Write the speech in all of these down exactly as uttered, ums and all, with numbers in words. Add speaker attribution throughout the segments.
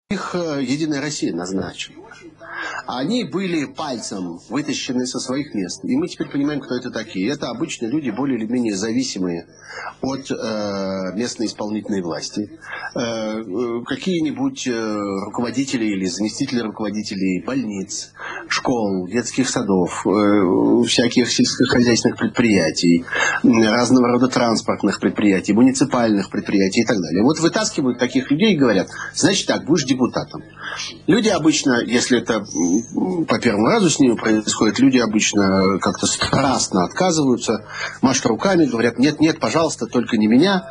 Speaker 1: Их «Единая Россия» назначила. Они были пальцем вытащены со своих мест. И мы теперь понимаем, кто это такие. Это обычные люди, более или менее зависимые от э, местной исполнительной власти. Э, какие-нибудь э, руководители или заместители руководителей больниц, школ, детских садов, э, всяких сельскохозяйственных предприятий, разного рода транспортных предприятий, муниципальных предприятий и так далее. Вот вытаскивают таких людей и говорят: значит так, будешь депутатом. Люди обычно, если это по первому разу с ними происходит, люди обычно как-то страстно отказываются, машут руками, говорят: нет, нет, пожалуйста, только не меня.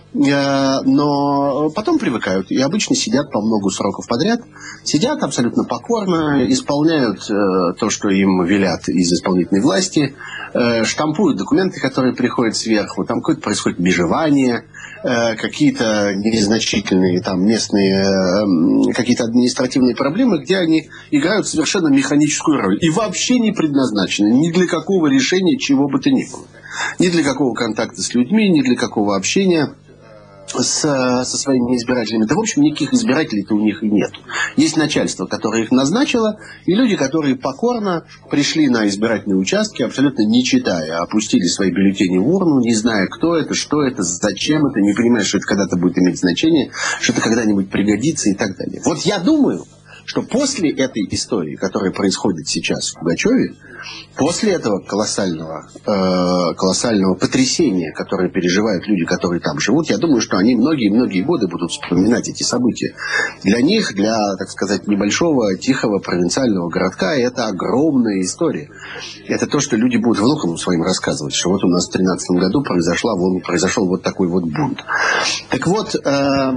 Speaker 1: Но потом привыкают и обычно сидят по много сроков подряд, сидят абсолютно покорно, исполняют то, что им велят из исполнительной власти, штампуют документы, которые приходят сверху, там какое-то происходит межевание, какие-то незначительные там местные, какие-то административные проблемы, где они играют совершенно механическую роль и вообще не предназначены ни для какого решения чего бы то ни было. Ни для какого контакта с людьми, ни для какого общения с, со своими избирателями. Да, в общем, никаких избирателей-то у них и нет. Есть начальство, которое их назначило, и люди, которые покорно пришли на избирательные участки, абсолютно не читая, опустили свои бюллетени в урну, не зная, кто это, что это, зачем это, не понимая, что это когда-то будет иметь значение, что это когда-нибудь пригодится и так далее. Вот я думаю, что после этой истории, которая происходит сейчас в Пугачеве, после этого колоссального, э, колоссального потрясения, которое переживают люди, которые там живут, я думаю, что они многие-многие годы будут вспоминать эти события. Для них, для, так сказать, небольшого, тихого, провинциального городка, это огромная история. Это то, что люди будут внукам своим рассказывать, что вот у нас в тринадцатом году произошла, вон, произошел вот такой вот бунт. Так вот... Э,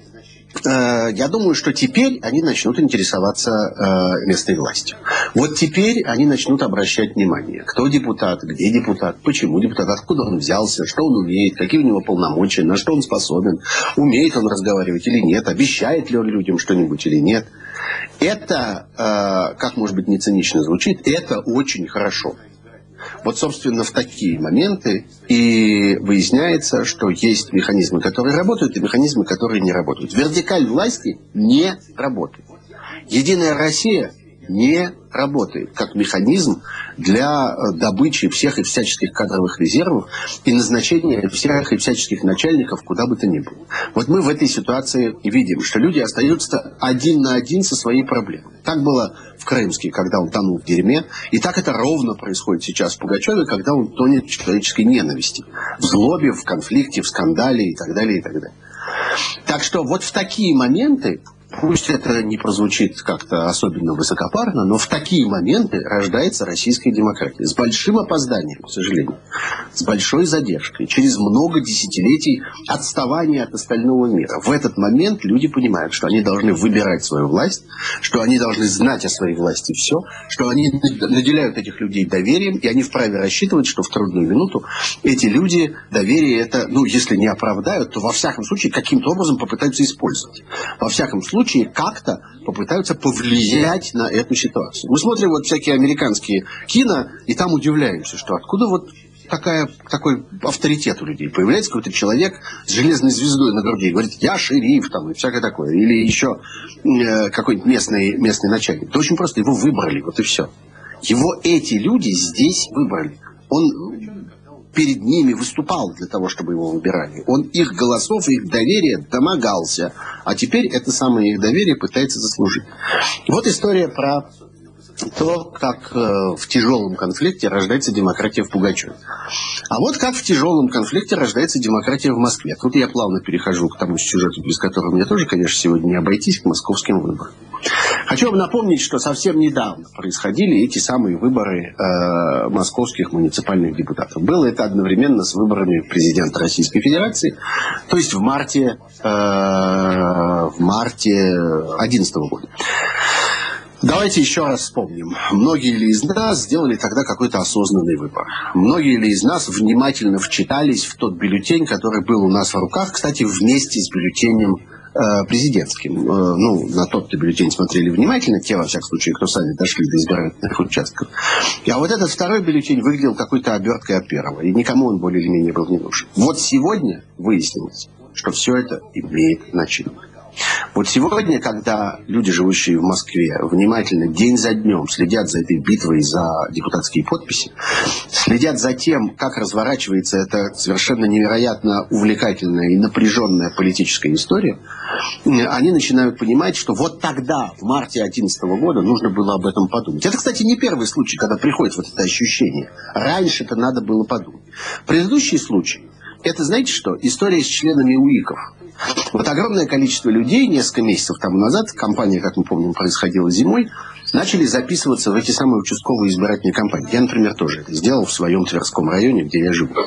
Speaker 1: Я думаю, что теперь они начнут интересоваться э, местной властью. Вот теперь они начнут обращать внимание, кто депутат, где депутат, почему депутат, откуда он взялся, что он умеет, какие у него полномочия, на что он способен, умеет он разговаривать или нет, обещает ли он людям что-нибудь или нет. Это, э, как может быть не цинично звучит, это очень хорошо. Вот, собственно, в такие моменты и выясняется, что есть механизмы, которые работают, и механизмы, которые не работают. Вертикаль власти не работает. Единая Россия не работает как механизм для добычи всех и всяческих кадровых резервов и назначения всех и всяческих начальников куда бы то ни было. Вот мы в этой ситуации и видим, что люди остаются один на один со своей проблемой. Так было в Крымске, когда он тонул в дерьме, и так это ровно происходит сейчас в Пугачеве, когда он тонет в человеческой ненависти, в злобе, в конфликте, в скандале и так далее, и так далее. Так что вот в такие моменты, пусть это не прозвучит как-то особенно высокопарно, но в такие моменты рождается российская демократия. С большим опозданием, к сожалению. С большой задержкой. Через много десятилетий отставания от остального мира. В этот момент люди понимают, что они должны выбирать свою власть, что они должны знать о своей власти все, что они наделяют этих людей доверием, и они вправе рассчитывать, что в трудную минуту эти люди доверие это, ну, если не оправдают, то во всяком случае каким-то образом попытаются использовать. Во всяком случае, как-то попытаются повлиять на эту ситуацию. Мы смотрим вот всякие американские кино, и там удивляемся, что откуда вот такая, такой авторитет у людей. Появляется какой-то человек с железной звездой на груди и говорит: я шериф, там, и всякое такое. Или еще э, какой-нибудь местный, местный начальник. Это очень просто, его выбрали, вот и все. Его эти люди здесь выбрали. Он перед ними выступал для того, чтобы его выбирали. Он их голосов, их доверия домогался. А теперь это самое их доверие пытается заслужить. Вот история про то, как э, в тяжелом конфликте рождается демократия в Пугачеве. А вот как в тяжелом конфликте рождается демократия в Москве. Тут я плавно перехожу к тому сюжету, без которого мне тоже, конечно, сегодня не обойтись, к московским выборам. Хочу вам напомнить, что совсем недавно происходили эти самые выборы э, московских муниципальных депутатов. Было это одновременно с выборами президента Российской Федерации, то есть в марте, э, в марте две тысячи одиннадцатого года. Давайте еще раз вспомним. Многие ли из нас сделали тогда какой-то осознанный выбор? Многие ли из нас внимательно вчитались в тот бюллетень, который был у нас в руках, кстати, вместе с бюллетенем э, президентским? Э, ну, на тот-то бюллетень смотрели внимательно, те, во всяком случае, кто сами дошли до избирательных участков. А вот этот второй бюллетень выглядел какой-то оберткой от первого, и никому он более или менее был не нужен. Вот сегодня выяснилось, что все это имеет значение. Вот сегодня, когда люди, живущие в Москве, внимательно день за днем следят за этой битвой за депутатские подписи, следят за тем, как разворачивается эта совершенно невероятно увлекательная и напряженная политическая история, они начинают понимать, что вот тогда, в марте две тысячи одиннадцатого года, нужно было об этом подумать. Это, кстати, не первый случай, когда приходит вот это ощущение. Раньше-то надо было подумать. Предыдущий случай, это, знаете что, история с членами УИКов. Вот огромное количество людей несколько месяцев тому назад, кампания, как мы помним, происходила зимой, начали записываться в эти самые участковые избирательные кампании. Я, например, тоже это сделал в своем Тверском районе, где я живу.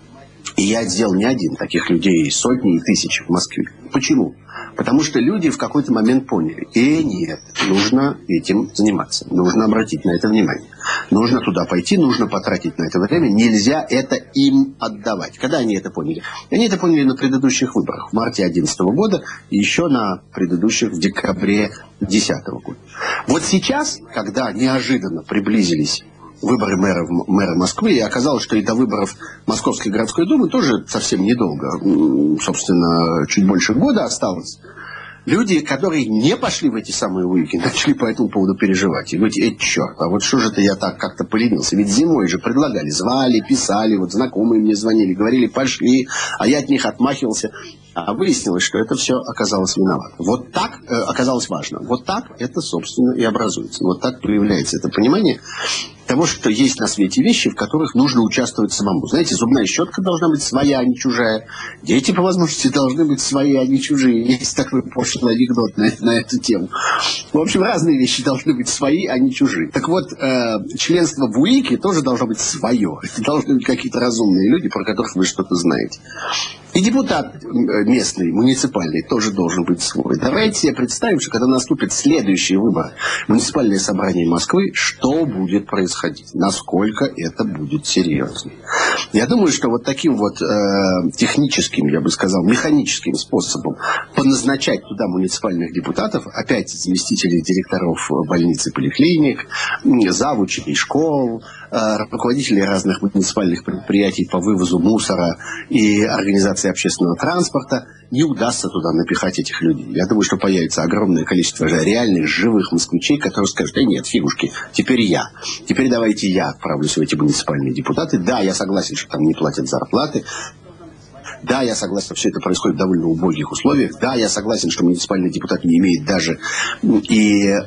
Speaker 1: И я сделал не один, таких людей сотни и тысячи в Москве. Почему? Потому что люди в какой-то момент поняли, э, нет, нужно этим заниматься, нужно обратить на это внимание, нужно туда пойти, нужно потратить на это время, нельзя это им отдавать. Когда они это поняли? Они это поняли на предыдущих выборах, в марте две тысячи одиннадцатого года и еще на предыдущих в декабре две тысячи десятого года. Вот сейчас, когда неожиданно приблизились выборы мэра, мэра Москвы, и оказалось, что и до выборов Московской городской думы тоже совсем недолго, собственно, чуть больше года осталось. Люди, которые не пошли в эти самые УИКи, начали по этому поводу переживать. И говорить, эй, черт, а вот что же это я так как-то поленился? Ведь зимой же предлагали, звали, писали, вот знакомые мне звонили, говорили, пошли, а я от них отмахивался. А выяснилось, что это все оказалось виновато. Вот так э, оказалось важно. Вот так это, собственно, и образуется. Вот так появляется это понимание того, что есть на свете вещи, в которых нужно участвовать самому. Знаете, зубная щетка должна быть своя, а не чужая. Дети, по возможности, должны быть свои, а не чужие. Есть такой пошлый анекдот на, на эту тему. В общем, разные вещи должны быть свои, а не чужие. Так вот, э, членство в УИКе тоже должно быть свое. Это должны быть какие-то разумные люди, про которых вы что-то знаете. И депутат местный, муниципальный, тоже должен быть свой. Давайте себе представим, что когда наступят следующие выборы, муниципальное собрание Москвы, что будет происходить? Насколько это будет серьезно? Я думаю, что вот таким вот э, техническим, я бы сказал, механическим способом поназначать туда муниципальных депутатов, опять заместителей директоров больниц и поликлиник, завучей школ, э, руководителей разных муниципальных предприятий по вывозу мусора и организации общественного транспорта, не удастся туда напихать этих людей. Я думаю, что появится огромное количество реальных, живых москвичей, которые скажут, да нет, фигушки, теперь я. Теперь давайте я отправлюсь в эти муниципальные депутаты. Да, я согласен, что там не платят зарплаты. Да, я согласен, что все это происходит в довольно убогих условиях. Да, я согласен, что муниципальный депутат не имеет даже и э,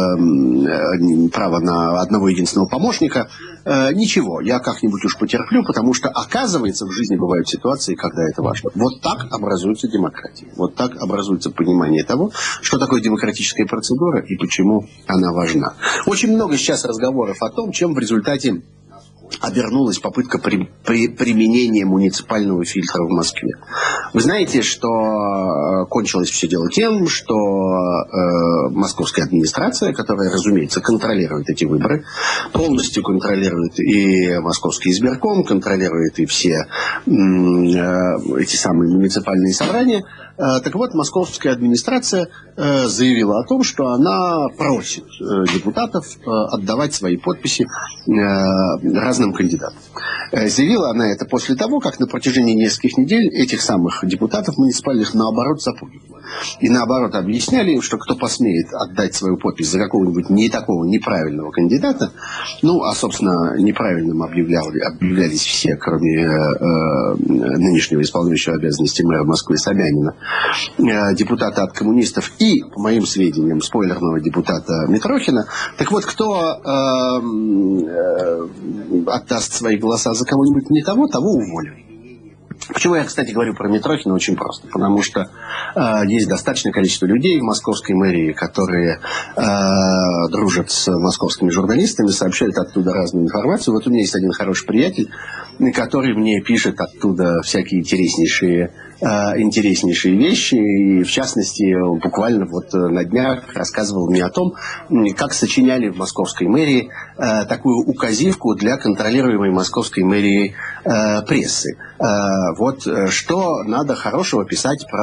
Speaker 1: права на одного единственного помощника. Э, ничего, я как-нибудь уж потерплю, потому что, оказывается, в жизни бывают ситуации, когда это важно. Вот так образуется демократия. Вот так образуется понимание того, что такое демократическая процедура и почему она важна. Очень много сейчас разговоров о том, чем в результате обернулась попытка при, при, применения муниципального фильтра в Москве. Вы знаете, что кончилось все дело тем, что э, московская администрация, которая, разумеется, контролирует эти выборы, полностью контролирует и московский избирком, контролирует и все э, эти самые муниципальные собрания. Так вот, московская администрация э, заявила о том, что она просит э, депутатов э, отдавать свои подписи э, разным кандидатам. Э, заявила она это после того, как на протяжении нескольких недель этих самых депутатов муниципальных наоборот запугивали. И наоборот объясняли им, что кто посмеет отдать свою подпись за какого-нибудь не такого неправильного кандидата, ну, а, собственно, неправильным объявляли, объявлялись все, кроме э, нынешнего исполняющего обязанности мэра Москвы Собянина, депутата от коммунистов и, по моим сведениям, спойлерного депутата Митрохина. Так вот, кто э, э, отдаст свои голоса за кого-нибудь не того, того уволят. Почему я, кстати, говорю про Митрохина? Очень просто. Потому что э, есть достаточное количество людей в московской мэрии, которые э, дружат с московскими журналистами, сообщают оттуда разную информацию. Вот у меня есть один хороший приятель, который мне пишет оттуда всякие интереснейшие интереснейшие вещи, и в частности буквально вот на днях рассказывал мне о том, как сочиняли в московской мэрии э, такую указивку для контролируемой московской мэрией э, прессы. Э, вот что надо хорошего писать про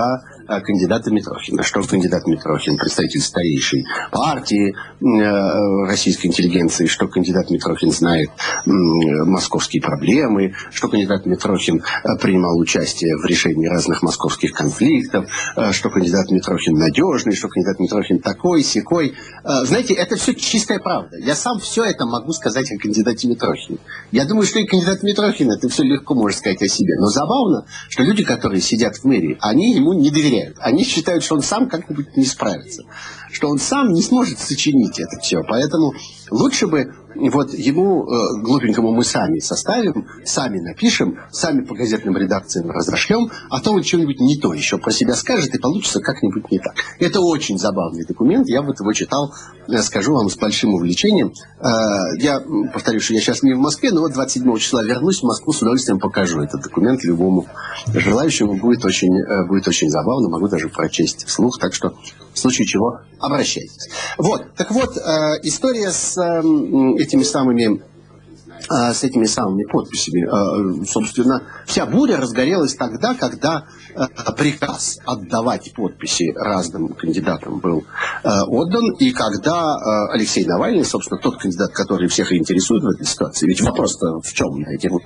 Speaker 1: кандидата Митрохина. Что кандидат Митрохин, представитель старейшей партии российской интеллигенции, что кандидат Митрохин знает московские проблемы, что кандидат Митрохин принимал участие в решении разных московских конфликтов, что кандидат Митрохин надежный, что кандидат Митрохин такой, сякой. Знаете, это все чистая правда. Я сам все это могу сказать о кандидате Митрохине. Я думаю, что и кандидат Митрохин это все легко может сказать о себе. Но забавно, что люди, которые сидят в мэрии, они ему не доверяют. Они считают, что он сам как-нибудь не справится. Что он сам не сможет сочинить это все. Поэтому лучше бы вот ему, э, глупенькому, мы сами составим, сами напишем, сами по газетным редакциям разошлем, а то он что-нибудь не то еще про себя скажет, и получится как-нибудь не так. Это очень забавный документ, я вот его читал, э, скажу вам, с большим увлечением. Э, я повторю, что я сейчас не в Москве, но вот двадцать седьмого числа вернусь в Москву, с удовольствием покажу этот документ любому желающему. Будет очень, э, будет очень забавно, могу даже прочесть вслух, так что в случае чего обращайтесь. Вот, так вот, э, история с э, этими самыми э, с этими самыми подписями. Э, собственно, вся буря разгорелась тогда, когда э, приказ отдавать подписи разным кандидатам был э, отдан, и когда э, Алексей Навальный, собственно, тот кандидат, который всех интересует в этой ситуации, ведь вопрос-то в чем на этим?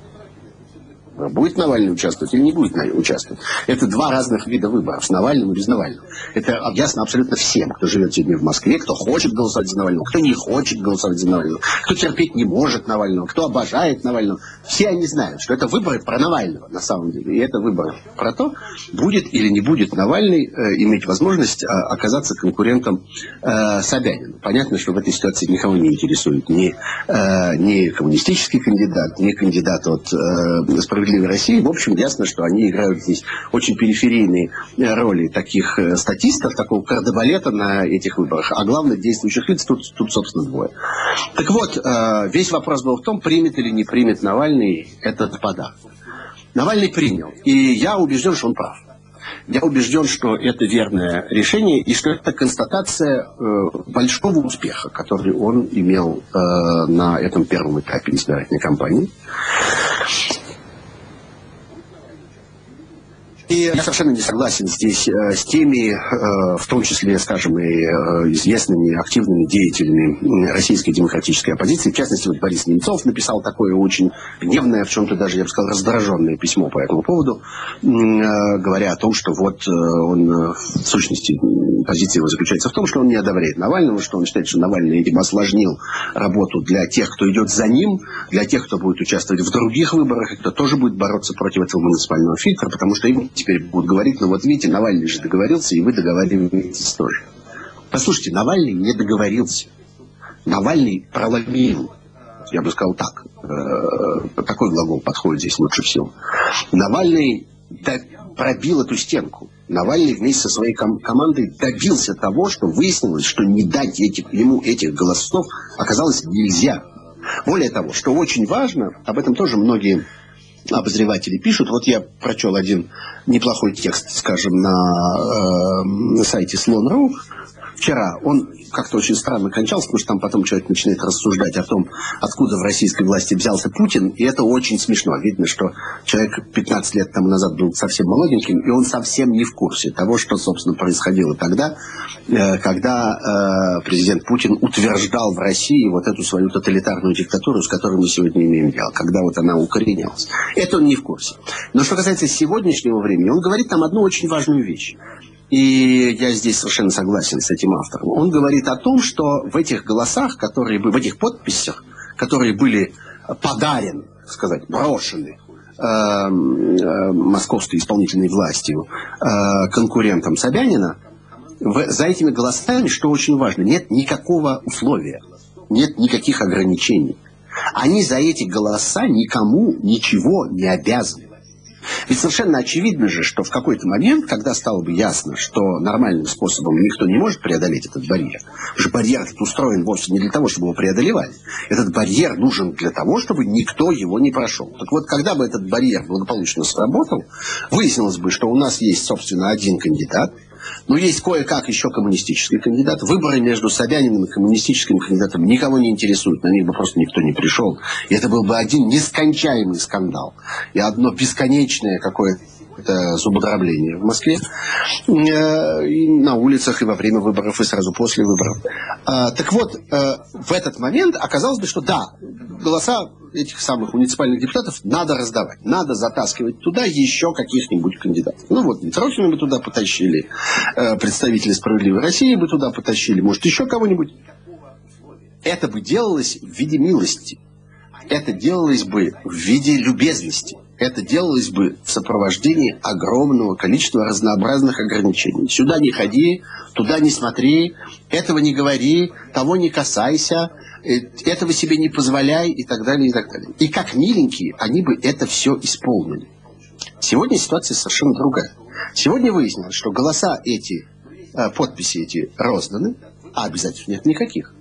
Speaker 1: Будет Навальный участвовать или не будет участвовать. Это два разных вида выборов, с Навальным и без Навального. Это ясно абсолютно всем, кто живет сегодня в Москве, кто хочет голосовать за Навального, кто не хочет голосовать за Навального, кто терпеть не может Навального, кто обожает Навального. Все они знают, что это выборы про Навального на самом деле. И это выборы про то, будет или не будет Навальный э, иметь возможность э, оказаться конкурентом э, Собянину. Понятно, что в этой ситуации никого не интересует ни, э, ни коммунистический кандидат, ни кандидат от э, «Справедливой России». В общем, ясно, что они играют здесь очень периферийные роли таких статистов, такого кардебалета на этих выборах. А главное, действующих лиц тут, тут собственно, двое. Так вот, весь вопрос был в том, примет или не примет Навальный этот подарок. Навальный принял. И я убежден, что он прав. Я убежден, что это верное решение, и что это констатация э, большого успеха, который он имел э, на этом первом этапе избирательной кампании. И я совершенно не согласен здесь э, с теми, э, в том числе, скажем, и э, известными активными деятелями российской демократической оппозиции. В частности, вот Борис Немцов написал такое очень гневное, в чем-то даже, я бы сказал, раздраженное письмо по этому поводу, э, говоря о том, что вот э, он, э, в сущности, позиция его заключается в том, что он не одобряет Навального, что он считает, что Навальный этим осложнил работу для тех, кто идет за ним, для тех, кто будет участвовать в других выборах, и кто тоже будет бороться против этого муниципального фильтра, потому что им теперь будут говорить, ну вот видите, Навальный же договорился, и вы договариваетесь тоже. Послушайте, Навальный не договорился. Навальный проломил. Я бы сказал так. Э, такой глагол подходит здесь лучше всего. Навальный пробил эту стенку. Навальный вместе со своей ком- командой добился того, что выяснилось, что не дать этих, ему этих голосов оказалось нельзя. Более того, что очень важно, об этом тоже многие обозреватели пишут. Вот я прочел один неплохой текст, скажем, на, э, на сайте слон точка ру вчера. Он как-то очень странно кончался, потому что там потом человек начинает рассуждать о том, откуда в российской власти взялся Путин, и это очень смешно. Видно, что человек пятнадцать лет тому назад был совсем молоденьким, и он совсем не в курсе того, что, собственно, происходило тогда, э, когда э, президент Путин утверждал в России вот эту свою тоталитарную диктатуру, с которой мы сегодня имеем дело, когда вот она укоренялась. Это он не в курсе. Но что касается сегодняшнего времени, он говорит там одну очень важную вещь. И я здесь совершенно согласен с этим автором. Он говорит о том, что в этих голосах, которые в этих подписях, которые были подарены, так сказать, брошены э, э, московской исполнительной властью э, конкурентам Собянина, в, за этими голосами, что очень важно, нет никакого условия, нет никаких ограничений. Они за эти голоса никому ничего не обязаны. Ведь совершенно очевидно же, что в какой-то момент, когда стало бы ясно, что нормальным способом никто не может преодолеть этот барьер, потому что барьер этот устроен вовсе не для того, чтобы его преодолевали. Этот барьер нужен для того, чтобы никто его не прошел. Так вот, когда бы этот барьер благополучно сработал, выяснилось бы, что у нас есть, собственно, один кандидат, но есть кое-как еще коммунистический кандидат. Выборы между Собяниным и коммунистическим кандидатом никого не интересуют. На них бы просто никто не пришел. И это был бы один нескончаемый скандал. И одно бесконечное какое-то это зубодробление в Москве, и на улицах, и во время выборов, и сразу после выборов. Так вот, в этот момент оказалось бы, что да, голоса этих самых муниципальных депутатов надо раздавать, надо затаскивать туда еще каких-нибудь кандидатов. Ну вот, Митрохина бы туда потащили, представители «Справедливой России» бы туда потащили, может, еще кого-нибудь. Это бы делалось в виде милости. Это делалось бы в виде любезности. Это делалось бы в сопровождении огромного количества разнообразных ограничений. Сюда не ходи, туда не смотри, этого не говори, того не касайся, этого себе не позволяй и так далее, и так далее. И как миленькие, они бы это все исполнили. Сегодня ситуация совершенно другая. Сегодня выяснилось, что голоса эти, подписи эти розданы, а обязательств нет никаких.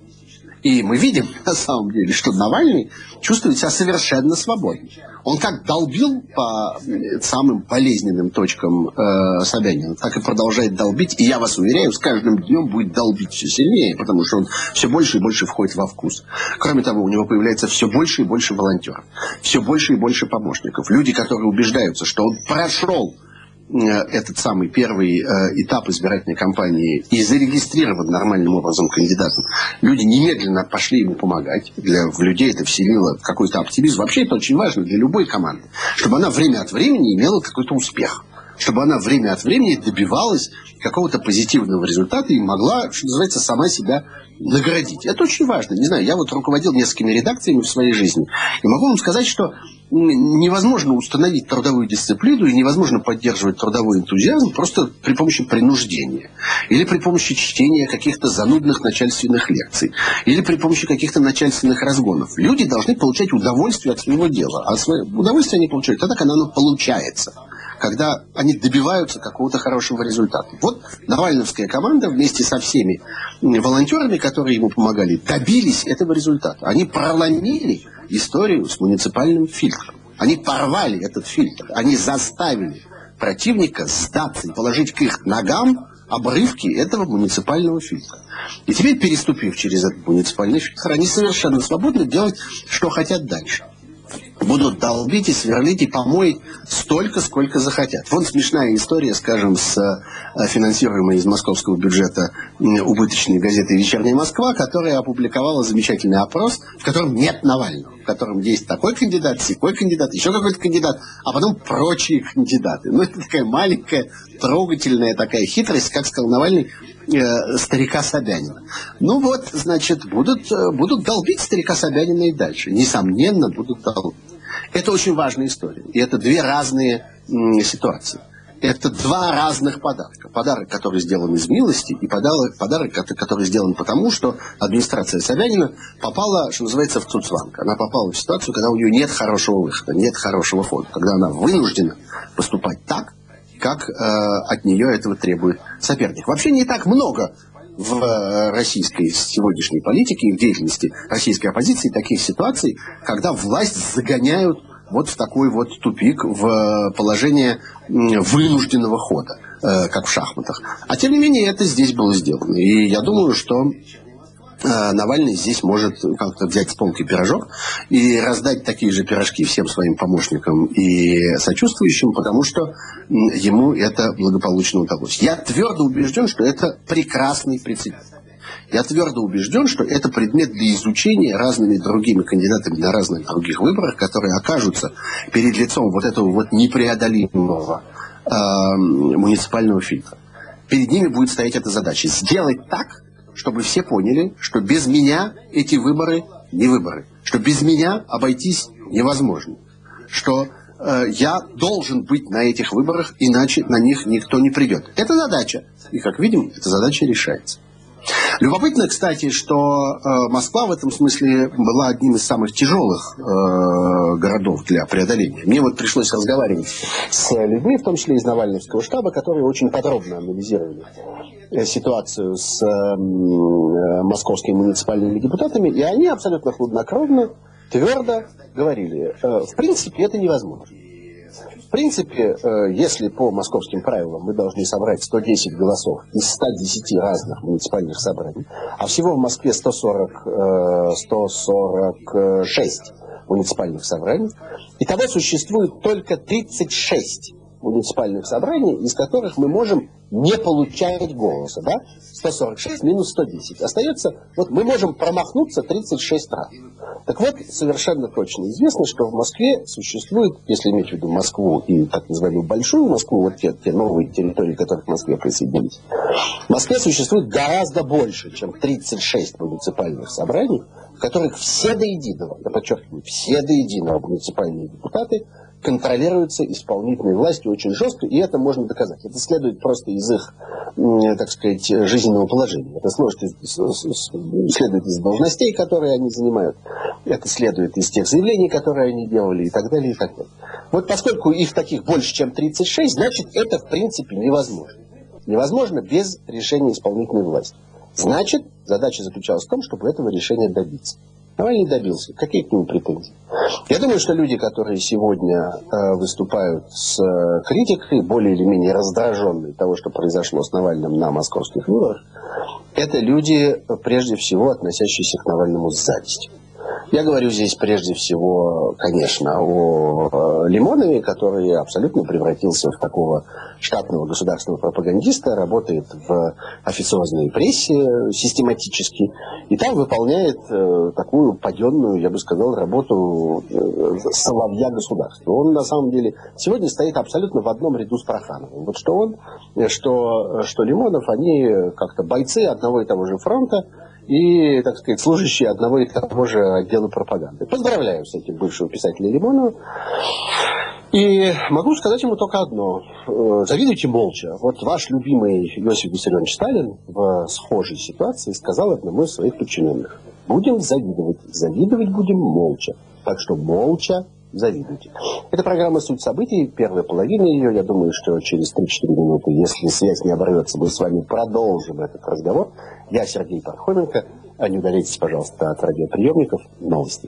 Speaker 1: И мы видим, на самом деле, что Навальный чувствует себя совершенно свободно. Он как долбил по самым болезненным точкам э, Собянина, так и продолжает долбить. И я вас уверяю, с каждым днем будет долбить все сильнее, потому что он все больше и больше входит во вкус. Кроме того, у него появляется все больше и больше волонтеров, все больше и больше помощников. Люди, которые убеждаются, что он прошел этот самый первый э, этап избирательной кампании и зарегистрирован нормальным образом кандидатом, люди немедленно пошли ему помогать. Для, в людей это вселило какой-то оптимизм. Вообще это очень важно для любой команды, чтобы она время от времени имела какой-то успех, чтобы она время от времени добивалась какого-то позитивного результата и могла, что называется, сама себя наградить. Это очень важно. Не знаю, я вот руководил несколькими редакциями в своей жизни и могу вам сказать, что невозможно установить трудовую дисциплину и невозможно поддерживать трудовой энтузиазм просто при помощи принуждения. Или при помощи чтения каких-то занудных начальственных лекций. Или при помощи каких-то начальственных разгонов. Люди должны получать удовольствие от своего дела. А свое удовольствие они получают тогда, когда оно получается. Когда они добиваются какого-то хорошего результата. Вот навальновская команда вместе со всеми волонтерами, которые ему помогали, добились этого результата. Они проломили историю с муниципальным фильтром. Они порвали этот фильтр. Они заставили противника сдаться и положить к их ногам обрывки этого муниципального фильтра. И теперь, переступив через этот муниципальный фильтр, они совершенно свободно делать, что хотят дальше. Будут долбить и сверлить и помоить столько, сколько захотят. Вон смешная история, скажем, с финансируемой из московского бюджета убыточной газетой «Вечерняя Москва», которая опубликовала замечательный опрос, в котором нет Навального, в котором есть такой кандидат, сякой кандидат, еще какой-то кандидат, а потом прочие кандидаты. Ну, это такая маленькая, трогательная такая хитрость, как сказал Навальный, э, старика Собянина. Ну вот, значит, будут, будут долбить старика Собянина и дальше. Несомненно, будут долбить. Это очень важная история. И это две разные м, ситуации. Это два разных подарка. Подарок, который сделан из милости, и подарок, подарок, который сделан потому, что администрация Собянина попала, что называется, в цуцванг. Она попала в ситуацию, когда у нее нет хорошего выхода, нет хорошего хода. Когда она вынуждена поступать так, как э, от нее этого требует соперник. Вообще не так много в российской сегодняшней политике и в деятельности российской оппозиции таких ситуаций, когда власть загоняют вот в такой вот тупик, в положение вынужденного хода, э, как в шахматах. А тем не менее это здесь было сделано. И я думаю, что э, Навальный здесь может как-то взять с полки пирожок и раздать такие же пирожки всем своим помощникам и сочувствующим, потому что ему это благополучно удалось. Я твердо убежден, что это прекрасный прецедент. Я твердо убежден, что это предмет для изучения разными другими кандидатами на разных других выборах, которые окажутся перед лицом вот этого вот непреодолимого э, муниципального фильтра. Перед ними будет стоять эта задача. Сделать так, чтобы все поняли, что без меня эти выборы не выборы. Что без меня обойтись невозможно. Что э, я должен быть на этих выборах, иначе на них никто не придет. Это задача. И, как видим, эта задача решается. Любопытно, кстати, что э, Москва в этом смысле была одним из самых тяжелых э, городов для преодоления. Мне вот пришлось разговаривать с людьми, в том числе из Навальновского штаба, которые очень подробно анализировали ситуацию с э, московскими муниципальными депутатами, и они абсолютно хладнокровно, твердо говорили, э, в принципе, это невозможно. В принципе, если по московским правилам мы должны собрать сто десять голосов из ста десяти разных муниципальных собраний, а всего в Москве сто сорок, сто сорок шесть муниципальных собраний, итого существует только тридцать шесть муниципальных собраний, из которых мы можем не получать голоса. Да? сто сорок шесть минус сто десять. Остается, вот мы можем промахнуться тридцать шесть раз. Так вот, совершенно точно известно, что в Москве существует, если иметь в виду Москву и так называемую Большую Москву, вот те, те новые территории, которые к Москве присоединились, в Москве существует гораздо больше, чем тридцать шесть муниципальных собраний, в которых все до единого, я подчеркиваю, все до единого муниципальные депутаты контролируются исполнительной властью очень жестко, и это можно доказать. Это следует просто из их, так сказать, жизненного положения. Это следует из должностей, которые они занимают. Это следует из тех заявлений, которые они делали, и так далее, и так далее. Вот поскольку их таких больше, чем тридцать шесть, значит, это в принципе невозможно. Невозможно без решения исполнительной власти. Значит, задача заключалась в том, чтобы этого решения добиться. Но он не добился. Какие к нему претензии? Я думаю, что люди, которые сегодня э, выступают с э, критикой, более или менее раздраженные того, что произошло с Навальным на московских выборах, это люди, прежде всего, относящиеся к Навальному с завистью. Я говорю здесь прежде всего, конечно, о Лимонове, который абсолютно превратился в такого штатного государственного пропагандиста, работает в официозной прессе систематически, и там выполняет э, такую паденную, я бы сказал, работу э, соловья государства. Он, на самом деле, сегодня стоит абсолютно в одном ряду с Прохановым. Вот что он, что, что Лимонов, они как-то бойцы одного и того же фронта, и, так сказать, служащие одного и того же отдела пропаганды. Поздравляю с этим бывшего писателя Лимонова. И могу сказать ему только одно. Завидуйте молча. Вот ваш любимый Иосиф Виссарионович Сталин в схожей ситуации сказал одному из своих подчиненных: будем завидовать. Завидовать будем молча. Так что молча завидуйте. Это программа «Суть событий», первая половина ее. Я думаю, что через три-четыре минуты, если связь не оборвется, мы с вами продолжим этот разговор. Я Сергей Пархоменко. Не удаляйтесь, пожалуйста, от радиоприемников. Новости.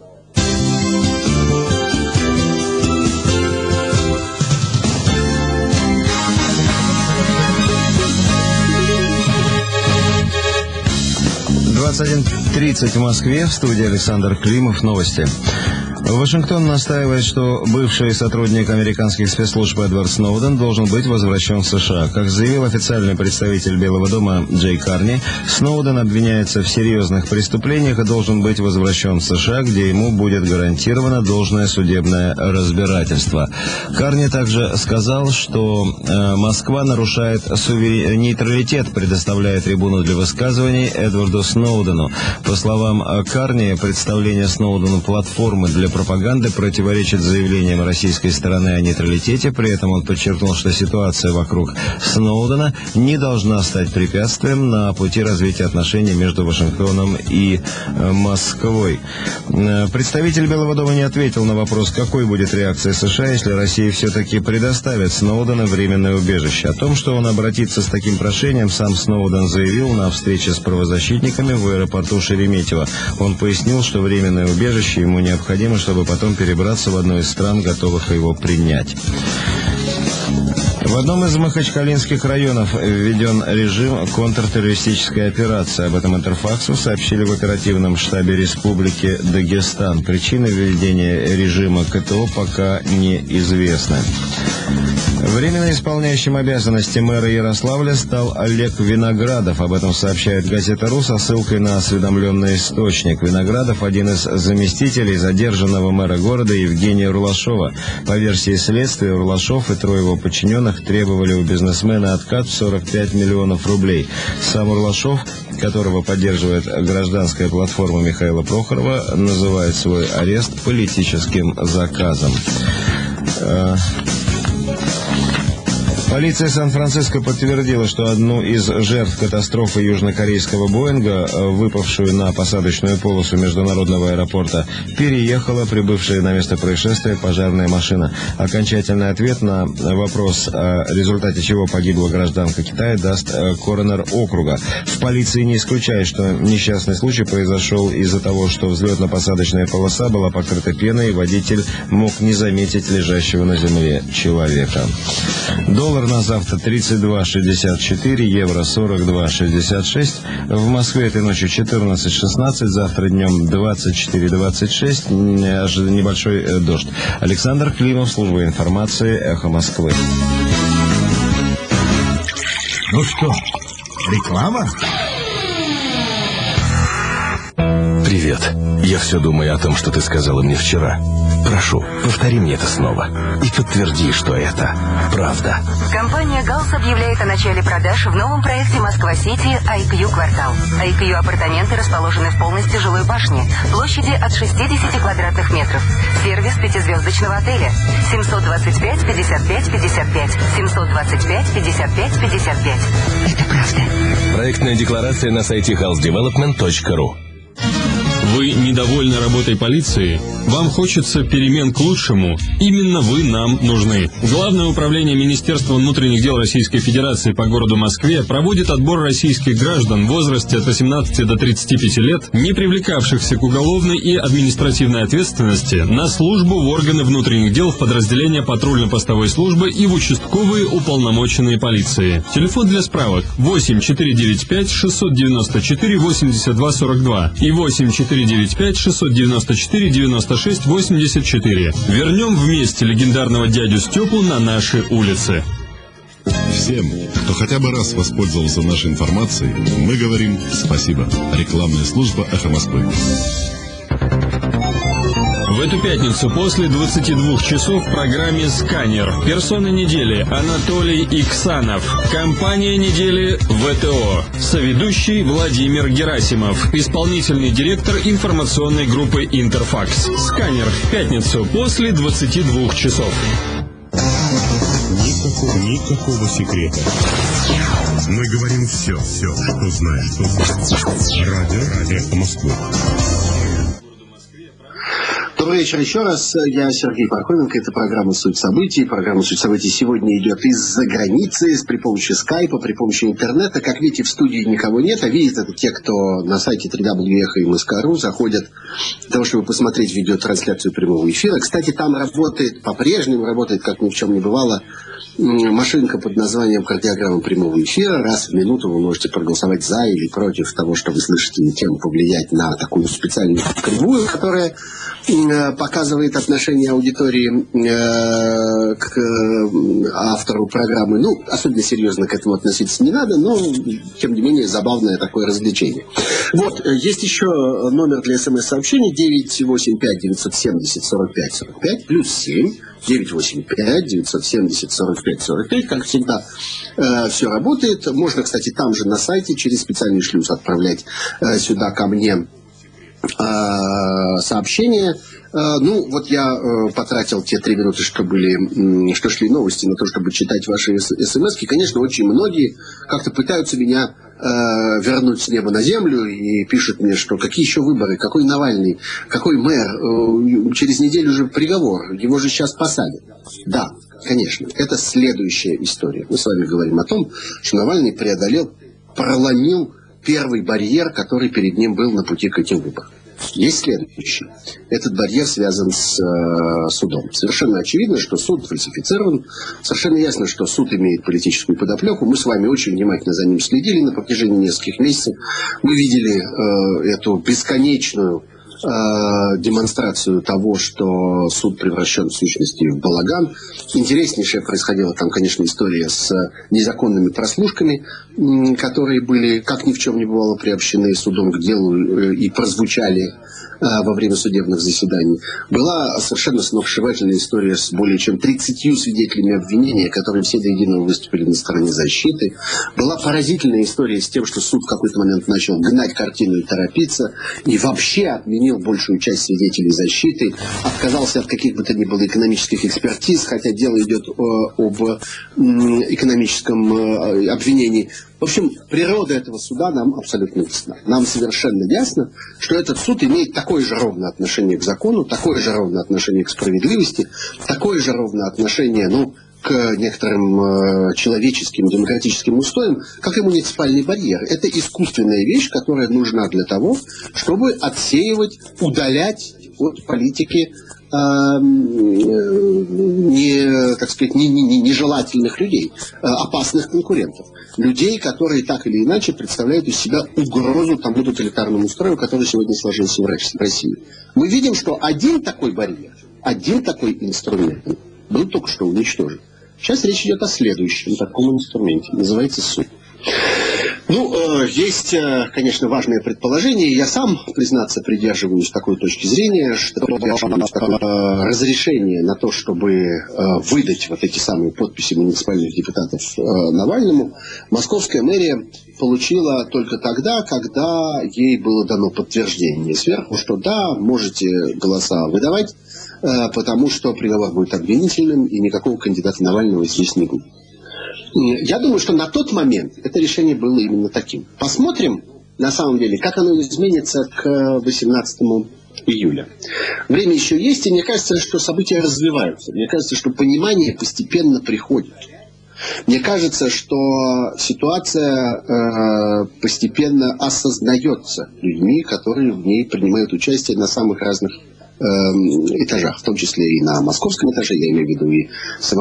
Speaker 2: двадцать один тридцать в Москве. В студии Александр Климов. Новости. Вашингтон настаивает, что бывший сотрудник американских спецслужб Эдвард Сноуден должен быть возвращен в США. Как заявил официальный представитель Белого дома Джей Карни, Сноуден обвиняется в серьезных преступлениях и должен быть возвращен в США, где ему будет гарантировано должное судебное разбирательство. Карни также сказал, что э, Москва нарушает сувер... нейтралитет, предоставляя трибуну для высказываний Эдварду Сноудену. По словам Карни, представление Сноудену платформы для пропаганды противоречит заявлениям российской стороны о нейтралитете. При этом он подчеркнул, что ситуация вокруг Сноудена не должна стать препятствием на пути развития отношений между Вашингтоном и Москвой. Представитель Белого дома не ответил на вопрос, какой будет реакция США, если Россия все-таки предоставит Сноудена временное убежище. О том, что он обратится с таким прошением, сам Сноуден заявил на встрече с правозащитниками в аэропорту Шереметьево. Он пояснил, что временное убежище ему необходимо, чтобы потом перебраться в одну из стран, готовых его принять. В одном из махачкалинских районов введен режим контртеррористической операции. Об этом Интерфаксу сообщили в оперативном штабе Республики Дагестан. Причины введения режима КТО пока неизвестны. Временно исполняющим обязанности мэра Ярославля стал Олег Виноградов. Об этом сообщает газета «Ру» со ссылкой на осведомленный источник. Виноградов – один из заместителей задержанного мэра города Евгения Урлашова. По версии следствия, Урлашов и трое его подчиненных требовали у бизнесмена откат в сорок пять миллионов рублей. Сам Урлашов, которого поддерживает гражданская платформа Михаила Прохорова, называет свой арест политическим заказом. Полиция Сан-Франциско подтвердила, что одну из жертв катастрофы южнокорейского Боинга, выпавшую на посадочную полосу международного аэропорта, переехала прибывшая на место происшествия пожарная машина. Окончательный ответ на вопрос, о результате чего погибла гражданка Китая, даст коронер округа. В полиции не исключают, что несчастный случай произошел из-за того, что взлетно-посадочная полоса была покрыта пеной, и водитель мог не заметить лежащего на земле человека. Доллар Доллар на завтра тридцать два шестьдесят четыре, евро сорок два шестьдесят шесть. В Москве этой ночью четырнадцать шестнадцать, завтра днем двадцать четыре двадцать шесть. Небольшой дождь. Александр Климов, служба информации, Эхо Москвы.
Speaker 3: Ну что, реклама?
Speaker 4: Привет. Я все думаю о том, что ты сказала мне вчера. Прошу, повтори мне это снова и подтверди, что это правда.
Speaker 5: Компания «Галс» объявляет о начале продаж в новом проекте Москва-Сити ай кью квартал. ай кью апартаменты расположены в полностью жилой башне, площади от шестидесяти квадратных метров. Сервис пятизвездочного отеля. семьсот двадцать пять пятьдесят пять пятьдесят пять. семьсот двадцать пять пятьдесят пять пятьдесят пять. Это правда.
Speaker 4: Проектная декларация на сайте хаус девелопмент точка ру.
Speaker 6: Вы недовольны работой полиции? Вам хочется перемен к лучшему? Именно вы нам нужны. Главное управление Министерства внутренних дел Российской Федерации по городу Москве проводит отбор российских граждан в возрасте от восемнадцати до тридцати пяти лет, не привлекавшихся к уголовной и административной ответственности, на службу в органы внутренних дел в подразделения патрульно-постовой службы и в участковые уполномоченные полиции. Телефон для справок восемь четыре девять пять шестьсот девяносто четыре восемьдесят два сорок два и восемь четыре девять пять шестьсот девяносто четыре девяносто шесть восемьдесят четыре. Вернем вместе легендарного дядю Степу на наши улицы.
Speaker 7: Всем, кто хотя бы раз воспользовался нашей информацией, мы говорим спасибо. Рекламная служба «Эхо Москвы».
Speaker 6: В эту пятницу после двадцати двух часов в программе «Сканер». Персона недели Анатолий Иксанов. Компания недели ВТО. Соведущий Владимир Герасимов. Исполнительный директор информационной группы «Интерфакс». «Сканер» в пятницу после двадцати двух часов.
Speaker 3: Никакого, никакого секрета. Мы говорим все, все, что знаем. Что знаем. Радио «Эхо Москвы».
Speaker 1: Добрый вечер еще раз. Я Сергей Пархоменко. Это программа «Суть событий». Программа «Суть событий» сегодня идет из-за границы, при помощи скайпа, при помощи интернета. Как видите, в студии никого нет, а видят это те, кто на сайте дабл ю дабл ю дабл ю точка эхо и эм эс ка точка ру заходят для того, чтобы посмотреть видеотрансляцию прямого эфира. Кстати, там работает, по-прежнему работает, как ни в чем не бывало, машинка под названием «Кардиограмма прямого эфира». Раз в минуту вы можете проголосовать за или против того, что вы слышите, и тем повлиять на такую специальную кривую, которая показывает отношение аудитории э, к э, автору программы. Ну, особенно серьезно к этому относиться не надо, но, тем не менее, забавное такое развлечение. Вот, есть еще номер для смс-сообщений девять восемь пять девятьсот семьдесят сорок пять сорок пять плюс семь девять восемь пять девятьсот семьдесят сорок пять сорок пять. Как всегда, э, все работает. Можно, кстати, там же на сайте через специальный шлюз отправлять э, сюда ко мне сообщения. Ну, вот я потратил те три минуты, что были, что шли новости, на то, чтобы читать ваши смс-ки. Конечно, очень многие как-то пытаются меня вернуть с неба на землю и пишут мне, что какие еще выборы, какой Навальный, какой мэр, через неделю уже приговор, его же сейчас посадят. Да, конечно, это следующая история. Мы с вами говорим о том, что Навальный преодолел, проломил первый барьер, который перед ним был на пути к этим выборам. Есть следующий. Этот барьер связан с э, судом. Совершенно очевидно, что суд фальсифицирован. Совершенно ясно, что суд имеет политическую подоплеку. Мы с вами очень внимательно за ним следили на протяжении нескольких месяцев. Мы видели э, эту бесконечную демонстрацию того, что суд превращен в сущности в балаган. Интереснейшая происходила там, конечно, история с незаконными прослушками, которые были, как ни в чем не бывало, приобщены судом к делу и прозвучали во время судебных заседаний. Была совершенно сногсшибательная история с более чем тридцатью свидетелями обвинения, которые все до единого выступили на стороне защиты. Была поразительная история с тем, что суд в какой-то момент начал гнать картину и торопиться, и вообще отменил большую часть свидетелей защиты, отказался от каких бы то ни было экономических экспертиз, хотя дело идет об экономическом обвинении. В общем, природа этого суда нам абсолютно ясна. Нам совершенно ясно, что этот суд имеет такое же ровное отношение к закону, такое же ровное отношение к справедливости, такое же ровное отношение, ну, к некоторым э, человеческим, демократическим устоям, как и муниципальный барьер. Это искусственная вещь, которая нужна для того, чтобы отсеивать, удалять от политики не, так сказать, не, не, нежелательных людей, опасных конкурентов. Людей, которые так или иначе представляют из себя угрозу тому тоталитарному строю, который сегодня сложился в России. Мы видим, что один такой барьер, один такой инструмент был только что уничтожен. Сейчас речь идет о следующем таком инструменте, называется суд. Ну, э, есть, э, конечно, важное предположение. Я сам, признаться, придерживаюсь такой точки зрения, что э, разрешение на то, чтобы э, выдать вот эти самые подписи муниципальных депутатов э, Навальному, московская мэрия получила только тогда, когда ей было дано подтверждение сверху, что да, можете голоса выдавать, э, потому что приговор будет обвинительным, и никакого кандидата Навального здесь не будет. Я думаю, что на тот момент это решение было именно таким. Посмотрим, на самом деле, как оно изменится к восемнадцатому июля. Время еще есть, и мне кажется, что события развиваются. Мне кажется, что понимание постепенно приходит. Мне кажется, что ситуация э, постепенно осознается людьми, которые в ней принимают участие на самых разных этажах, в том числе и на московском этаже, я имею в виду и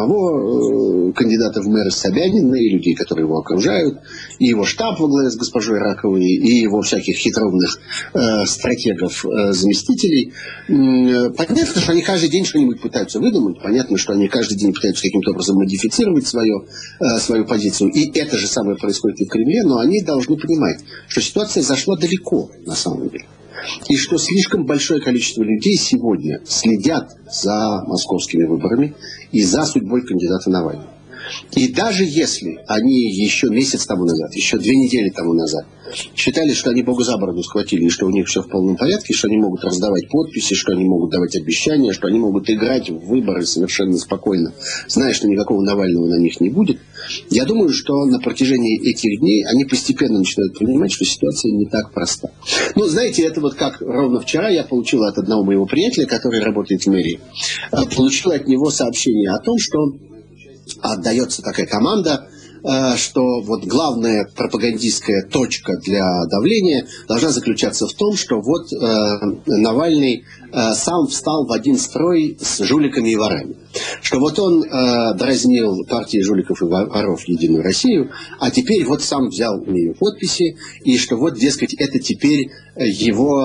Speaker 1: самого э, кандидата в мэры Собянина, и людей, которые его окружают, и его штаб во главе с госпожой Раковой, и его всяких хитроумных э, стратегов, э, заместителей. Э, понятно, что они каждый день что-нибудь пытаются выдумать, понятно, что они каждый день пытаются каким-то образом модифицировать свое, э, свою позицию, и это же самое происходит и в Кремле, но они должны понимать, что ситуация зашла далеко, на самом деле. И что слишком большое количество людей сегодня следят за московскими выборами и за судьбой кандидата Навального. И даже если они еще месяц тому назад, еще две недели тому назад считали, что они Бога за бороду схватили, и что у них все в полном порядке, что они могут раздавать подписи, что они могут давать обещания, что они могут играть в выборы совершенно спокойно, зная, что никакого Навального на них не будет, я думаю, что на протяжении этих дней они постепенно начинают понимать, что ситуация не так проста. Ну, знаете, это вот как ровно вчера я получил от одного моего приятеля, который работает в мэрии, получил от него сообщение о том, что отдается такая команда, что вот главная пропагандистская точка для давления должна заключаться в том, что вот э, Навальный э, сам встал в один строй с жуликами и ворами. Что вот он э, дразнил партии жуликов и воров «Единую Россию», а теперь вот сам взял у нее подписи, и что вот, дескать, это теперь его,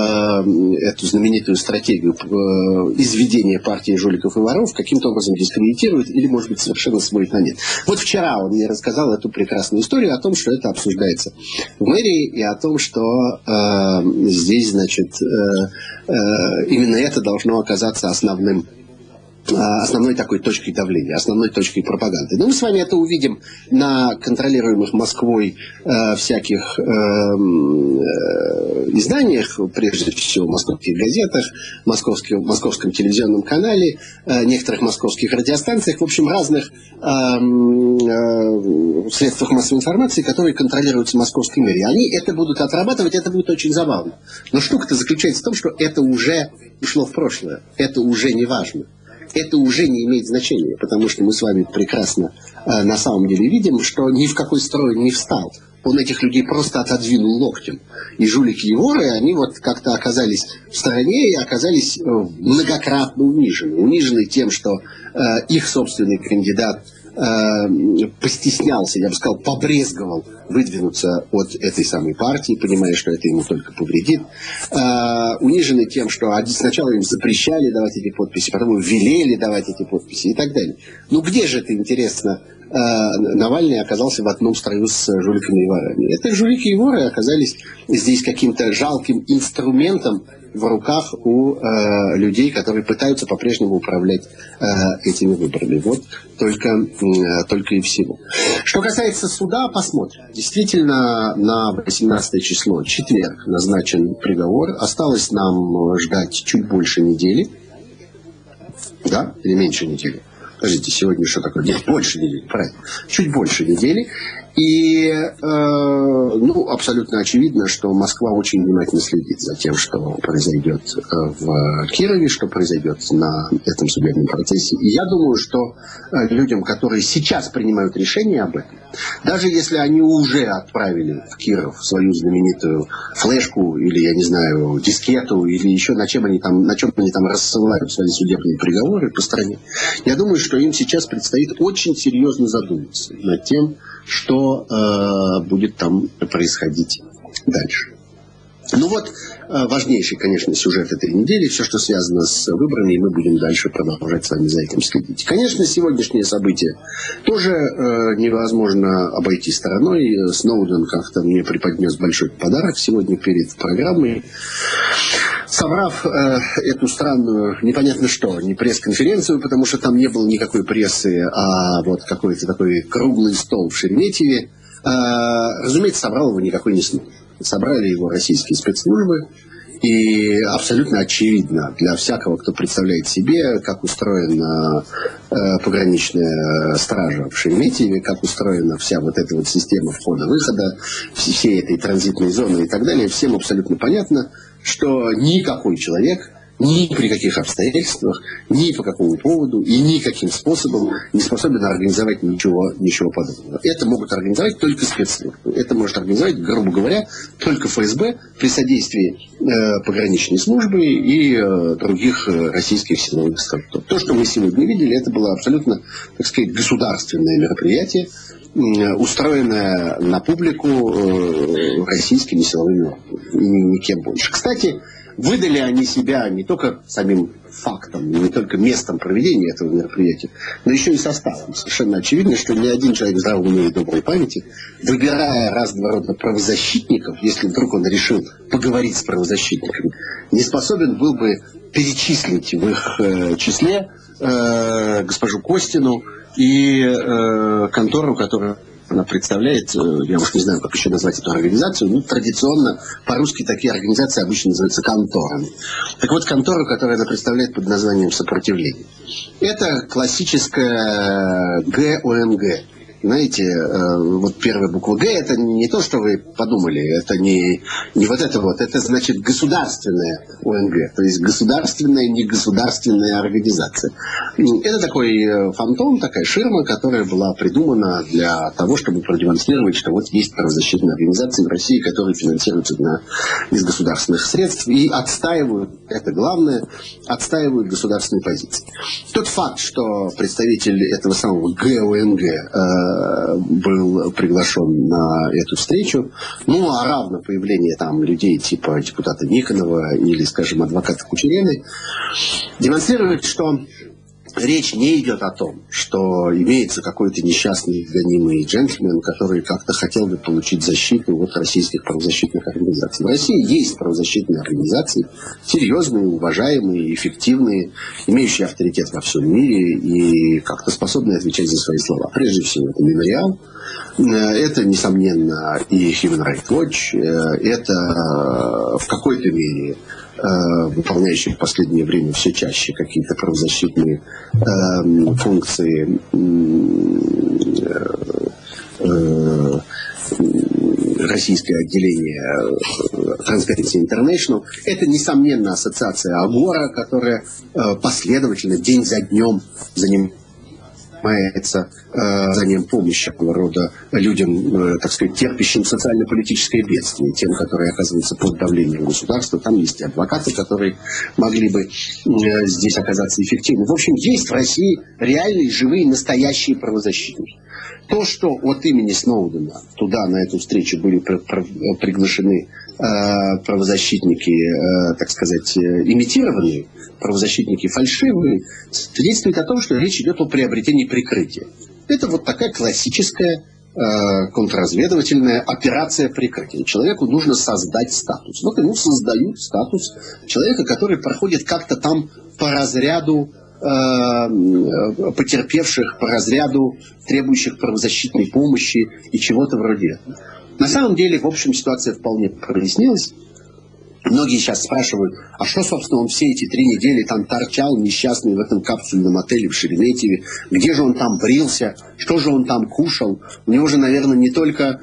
Speaker 1: э, эту знаменитую стратегию э, изведения партии жуликов и воров каким-то образом дискредитирует или, может быть, совершенно сводит на нет. Вот вчера он мне рассказал эту прекрасную историю о том, что это обсуждается в мэрии, и о том, что э, здесь, значит, э, э, именно это должно оказаться основным основной такой точкой давления, основной точкой пропаганды. Но мы с вами это увидим на контролируемых Москвой э, всяких э, э, изданиях, прежде всего в московских газетах, московском, московском телевизионном канале, э, некоторых московских радиостанциях, в общем, разных э, э, средствах массовой информации, которые контролируются московской мэрией. Они это будут отрабатывать, это будет очень забавно. Но штука-то заключается в том, что это уже ушло в прошлое, это уже не важно. Это уже не имеет значения, потому что мы с вами прекрасно э, на самом деле видим, что ни в какой строй не встал. Он этих людей просто отодвинул локтем. И жулики и воры, они вот как-то оказались в стороне и оказались э, многократно унижены. Унижены тем, что э, их собственный кандидат э, постеснялся, я бы сказал, побрезговал выдвинуться от этой самой партии, понимая, что это ему только повредит. Э, унижены тем, что сначала им запрещали давать эти подписи, потом им велели давать эти подписи и так далее. Ну где же это, интересно, э, Навальный оказался в одном строю с жуликами и ворами? Это жулики и воры оказались здесь каким-то жалким инструментом в руках у э, людей, которые пытаются по-прежнему управлять э, этими выборами. Вот только, э, только и всего. Что касается суда, посмотрим. Действительно, на восемнадцатое число, четверг, назначен приговор. Осталось нам ждать чуть больше недели. Да? Или меньше недели? Подождите, сегодня что такое? Нет, больше недели, правильно. Чуть больше недели. И э, ну, абсолютно очевидно, что Москва очень внимательно следит за тем, что произойдет в Кирове, что произойдет на этом судебном процессе. И я думаю, что людям, которые сейчас принимают решение об этом, даже если они уже отправили в Киров свою знаменитую флешку или, я не знаю, дискету, или еще на чем они там, на чем они там рассылают свои судебные приговоры по стране, я думаю, что им сейчас предстоит очень серьезно задуматься над тем, что э, будет там происходить дальше. Ну вот, э, важнейший, конечно, сюжет этой недели, все, что связано с выборами, и мы будем дальше продолжать с вами за этим следить. Конечно, сегодняшние события тоже э, невозможно обойти стороной. Сноуден как-то мне преподнес большой подарок сегодня перед программой. Собрав э, эту странную, непонятно что, не пресс-конференцию, потому что там не было никакой прессы, а вот какой-то такой круглый стол в Шереметьеве, э, разумеется, собрал его никакой не Сноуден. Собрали его российские спецслужбы, и абсолютно очевидно для всякого, кто представляет себе, как устроена э, пограничная стража в Шереметьеве, как устроена вся вот эта вот система входа-выхода, всей этой транзитной зоны и так далее, всем абсолютно понятно, что никакой человек ни при каких обстоятельствах, ни по какому поводу и никаким способом не способен организовать ничего, ничего подобного. Это могут организовать только спецслужбы. Это может организовать, грубо говоря, только эф эс бэ при содействии э, пограничной службы и э, других э, российских силовых структур. То, что мы сегодня видели, это было абсолютно, так сказать, государственное мероприятие, устроенная на публику э, российскими силовыми органами, никем больше. Кстати, выдали они себя не только самим фактом, не только местом проведения этого мероприятия, но еще и составом. Совершенно очевидно, что ни один человек здравого ума и доброй памяти, выбирая разного рода правозащитников, если вдруг он решил поговорить с правозащитниками, не способен был бы перечислить в их э, числе э, госпожу Костину и э, контору, которая она представляет, я уж не знаю, как еще назвать эту организацию, ну, традиционно по-русски такие организации обычно называются конторами. Так вот, контора, которую она представляет под названием «Сопротивление». Это классическая гэ о эн гэ. Знаете, вот первая буква «Г» — это не то, что вы подумали, это не, не вот это вот, это значит государственная о эн гэ, то есть государственная, негосударственная организация. Это такой фантом, такая ширма, которая была придумана для того, чтобы продемонстрировать, что вот есть правозащитные организации в России, которые финансируются на, из государственных средств и отстаивают, это главное, отстаивают государственные позиции. Тот факт, что представитель этого самого гэ о эн гэ был приглашен на эту встречу, ну, а равно появление там людей типа депутата Никонова или, скажем, адвоката Кучерены, демонстрирует, что речь не идет о том, что имеется какой-то несчастный гонимый джентльмен, который как-то хотел бы получить защиту от российских правозащитных организаций. В России есть правозащитные организации, серьезные, уважаемые, эффективные, имеющие авторитет во всем мире и как-то способные отвечать за свои слова. Прежде всего, это «Мемориал», это, несомненно, и Human Rights Watch, это в какой-то мере выполняющие в последнее время все чаще какие-то правозащитные э, функции э, э, российское отделение Transparency International. Это, несомненно, ассоциация Агора, которая э, последовательно, день за днем занимается оказанием помощи такого рода людям, так сказать, терпящим социально-политическое бедствие, тем, которые оказываются под давлением государства. Там есть и адвокаты, которые могли бы здесь оказаться эффективны. В общем, есть в России реальные, живые, настоящие правозащитники. То, что от имени Сноудена туда, на эту встречу, были приглашены правозащитники, так сказать, имитированные, правозащитники фальшивые, свидетельствует о том, что речь идет о приобретении прикрытия. Это вот такая классическая э, контрразведывательная операция прикрытия. Человеку нужно создать статус. Вот ему создают статус человека, который проходит как-то там по разряду э, потерпевших, по разряду требующих правозащитной помощи и чего-то вроде этого. На самом деле, в общем, ситуация вполне прояснилась. Многие сейчас спрашивают, а что, собственно, он все эти три недели там торчал несчастный в этом капсульном отеле в Шереметьеве? Где же он там брился? Что же он там кушал? У него же, наверное, не только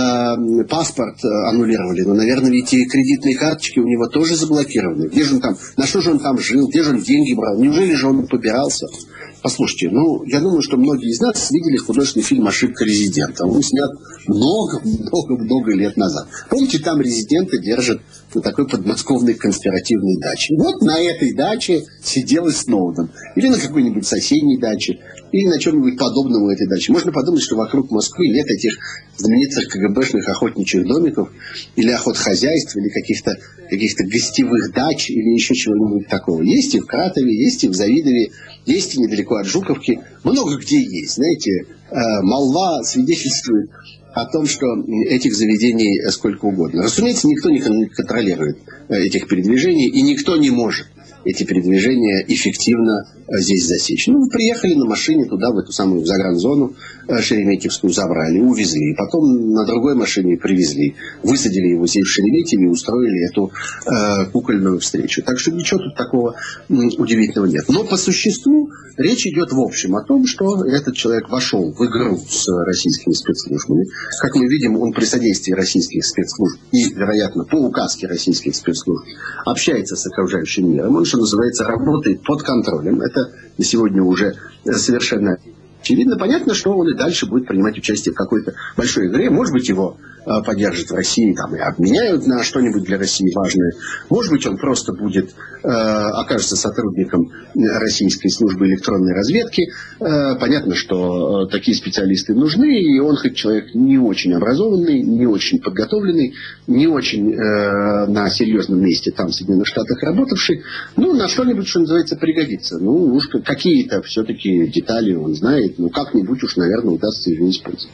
Speaker 1: э, паспорт аннулировали, но, наверное, ведь и кредитные карточки у него тоже заблокированы. Где же он там? На что же он там жил? Где же он деньги брал? Неужели же он побирался? Послушайте, ну, я думаю, что многие из нас видели художественный фильм «Ошибка резидента». Он снят много-много-много лет назад. Помните, там резидента держат на такой подмосковной конспиративной даче. Вот на этой даче сидел и Сноуден. Или на какой-нибудь соседней даче. Или на чем-нибудь подобном у этой дачи. Можно подумать, что вокруг Москвы нет этих знаменитых КГБшных охотничьих домиков, или охотхозяйств, или каких-то каких-то гостевых дач, или еще чего-нибудь такого. Есть и в Кратове, есть и в Завидове, есть и недалеко от Жуковки. Много где есть. Знаете, молва свидетельствует о том, что этих заведений сколько угодно. Разумеется, никто не контролирует этих передвижений, и никто не может эти передвижения эффективно здесь засечь. Ну, вы приехали на машине туда, в эту самую загранзону Шереметьевскую, забрали, увезли. Потом на другой машине привезли. Высадили его здесь в Шереметьеве и устроили эту э, кукольную встречу. Так что ничего тут такого м, удивительного нет. Но по существу речь идет в общем о том, что этот человек вошел в игру с российскими спецслужбами. Как мы видим, он при содействии российских спецслужб и, вероятно, по указке российских спецслужб общается с окружающим миром. Он, что называется, работает под контролем. Это на сегодня уже совершенно очевидно. Понятно, что он и дальше будет принимать участие в какой-то большой игре. Может быть, его э, поддержат в России там, и обменяют на что-нибудь для России важное. Может быть, он просто будет, э, окажется сотрудником российской службы электронной разведки. Э, понятно, что э, такие специалисты нужны, и он хоть человек не очень образованный, не очень подготовленный, не очень э, на серьезном месте там в Соединенных Штатах работавший, ну, на что-нибудь, что называется, пригодится. Ну, уж какие-то все-таки детали он знает. Ну, как-нибудь уж, наверное, удастся его использовать.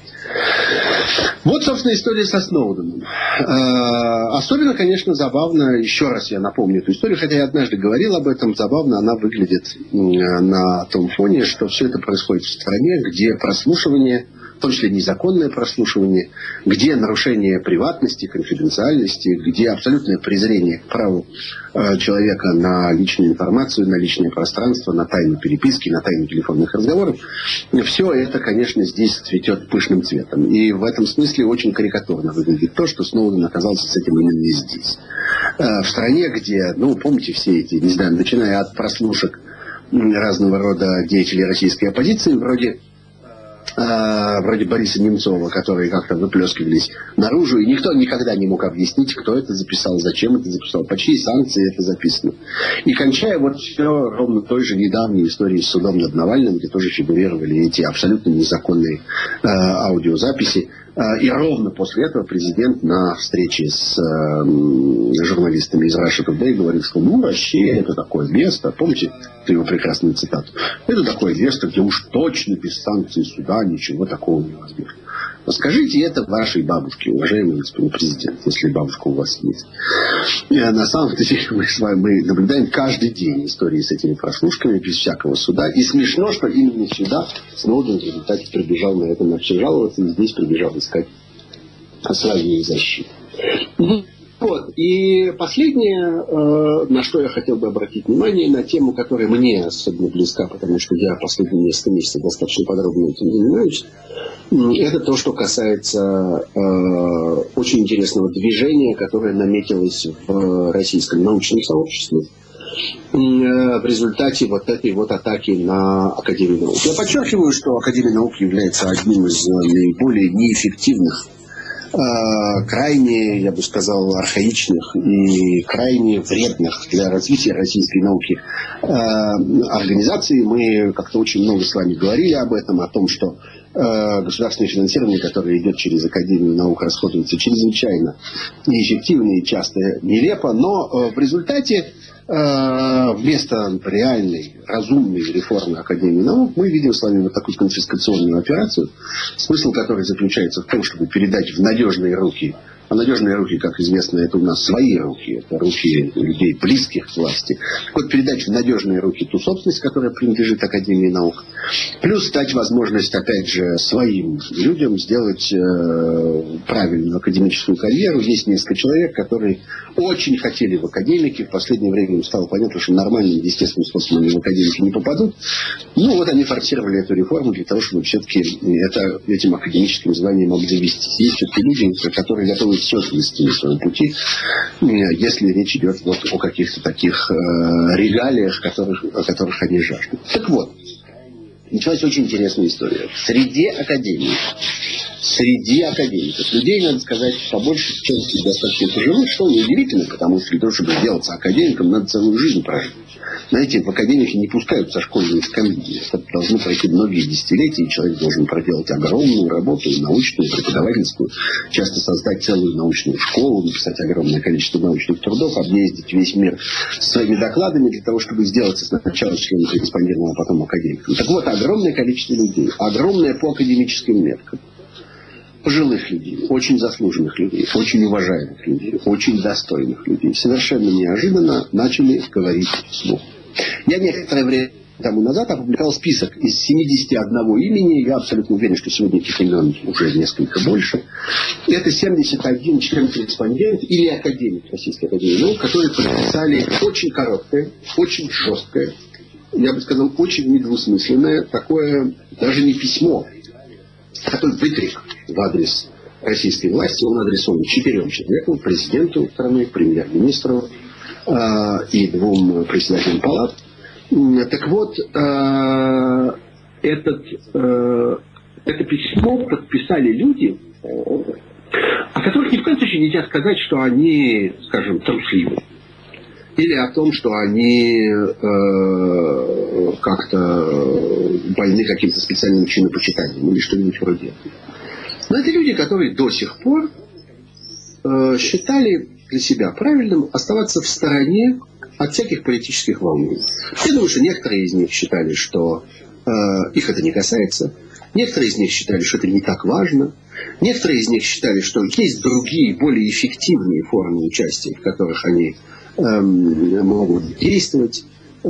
Speaker 1: Вот, собственно, история со Сноуденом. Особенно, конечно, забавно, еще раз я напомню эту историю, хотя я однажды говорил об этом, забавно она выглядит на том фоне, что все это происходит в стране, где прослушивание, в том числе незаконное прослушивание, где нарушение приватности, конфиденциальности, где абсолютное презрение к праву э, человека на личную информацию, на личное пространство, на тайну переписки, на тайну телефонных разговоров. Все это, конечно, здесь цветет пышным цветом. И в этом смысле очень карикатурно выглядит то, что Сноуден оказался с этим именно здесь. Э, в стране, где, ну, помните все эти, не знаю, начиная от прослушек разного рода деятелей российской оппозиции, вроде Uh, вроде Бориса Немцова, которые как-то выплескивались наружу, и никто никогда не мог объяснить, кто это записал, зачем это записал, по чьей санкции это записано. И кончая вот все ровно той же недавней историей с судом над Навальным, где тоже фигурировали эти абсолютно незаконные uh, аудиозаписи. Uh, и ровно после этого президент на встрече с uh, журналистами из Russia Today говорит, что ну, Россия это такое место, помните его прекрасную цитату, это такое место, где уж точно без санкций суда ничего такого невозможно. Расскажите это вашей бабушке, уважаемый господин президент, если бабушка у вас есть. И, на самом деле мы с вами мы наблюдаем каждый день истории с этими прослушками без всякого суда. И смешно, что именно сюда Сноуден в результате прибежал на это жаловаться, и здесь прибежал искать своей защиты. Вот. И последнее, э, на что я хотел бы обратить внимание, на тему, которая мне особенно близка, потому что я последние несколько месяцев достаточно подробно этим занимаюсь, это то, что касается э, очень интересного движения, которое наметилось в российском научном сообществе э, в результате вот этой вот атаки на Академию наук. Я подчеркиваю, что Академия наук является одним из наиболее неэффективных, крайне, я бы сказал, архаичных и крайне вредных для развития российской науки организаций. Мы как-то очень много с вами говорили об этом, о том, что государственное финансирование, которое идет через Академию наук, расходуется чрезвычайно неэффективно и часто нелепо, но в результате вместо реальной, разумной реформы Академии наук мы видим с вами вот такую конфискационную операцию, смысл которой заключается в том, чтобы передать в надежные руки, а надежные руки, как известно, это у нас свои руки, это руки людей, близких к власти. Так вот, передать в надежные руки ту собственность, которая принадлежит Академии наук, плюс дать возможность, опять же, своим людям сделать э, правильную академическую карьеру. Есть несколько человек, которые очень хотели в академики. В последнее время им стало понятно, что нормальным, естественным способом они в академики не попадут. Ну, вот они форсировали эту реформу для того, чтобы все-таки это, этим академическим званием обзавестись. Есть все-таки люди, которые готовы все отвести на своем пути, если речь идет вот о каких-то таких э, регалиях, которых, о которых они жаждут. Так вот, началась очень интересная история. В среде академии, среди академиков, людей, надо сказать, по большей части достаточно пожилых, что неудивительно, потому что для того, чтобы сделаться академиком, надо целую жизнь прожить. Знаете, в академики не пускают со школьной скамьи. Это должны пройти многие десятилетия, и человек должен проделать огромную работу, научную, преподавательскую, часто создать целую научную школу, написать огромное количество научных трудов, объездить весь мир своими докладами для того, чтобы сделаться сначала членом корреспондентом, а потом академиком. Так вот, огромное количество людей, огромное по академическим меркам, пожилых людей, очень заслуженных людей, очень уважаемых людей, очень достойных людей, совершенно неожиданно начали говорить вслух. Я некоторое время тому назад опубликовал список из семидесяти одного имени. Я абсолютно уверен, что сегодня этих имен уже несколько больше. Это семьдесят один член-корреспондент или академик Российской академии наук, которые подписали очень короткое, очень жесткое, я бы сказал, очень недвусмысленное, такое даже не письмо, такой выкрик в адрес российской власти. Он адресован четырем человекам: президенту страны, премьер-министру э, и двум председателям палат. Так вот, э, этот, э, это письмо подписали люди, о которых ни в коем случае нельзя сказать, что они, скажем, трусливы. Или о том, что они э, как-то больны каким-то специальным чинопочитанием или что-нибудь вроде этого. Но это люди, которые до сих пор э, считали для себя правильным оставаться в стороне от всяких политических волнений. Я думаю, что некоторые из них считали, что э, их это не касается. Некоторые из них считали, что это не так важно. Некоторые из них считали, что есть другие, более эффективные формы участия, в которых они могут действовать,